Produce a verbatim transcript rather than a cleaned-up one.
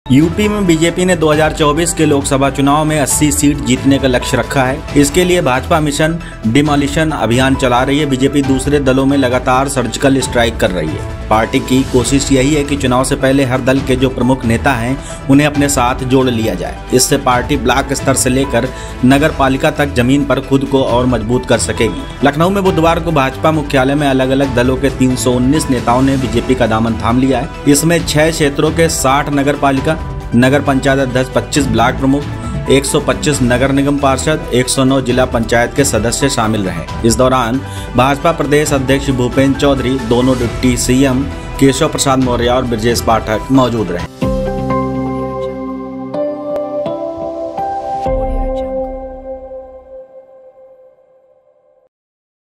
UP में BJP ने दो हज़ार चौबीस के लोकसभा चुनाव में अस्सी सीट जीतने का लक्ष्य रखा है। इसके लिए भाजपा मिशन डिमोलिशन अभियान चला रही है। बीजेपी दूसरे दलों में लगातार सर्जिकल स्ट्राइक कर रही है। पार्टी की कोशिश यही है कि चुनाव से पहले हर दल के जो प्रमुख नेता हैं उन्हें अपने साथ जोड़ लिया जाए। इससे पार्टी ब्लॉक स्तर से लेकर नगर पालिका तक जमीन पर खुद को और मजबूत कर सकेगी। लखनऊ में बुधवार को भाजपा मुख्यालय में अलग अलग दलों के तीन सौ उन्नीस नेताओं ने बीजेपी का दामन थाम लिया है। इसमें छह क्षेत्रों के साठ नगर पालिका नगर पंचायत अध्यक्ष, पच्चीस ब्लॉक प्रमुख, एक सौ पच्चीस नगर निगम पार्षद, एक सौ नौ जिला पंचायत के सदस्य शामिल रहे। इस दौरान भाजपा प्रदेश अध्यक्ष भूपेंद्र चौधरी, दोनों डिप्टी सीएम केशव प्रसाद मौर्य और ब्रजेश पाठक मौजूद रहे।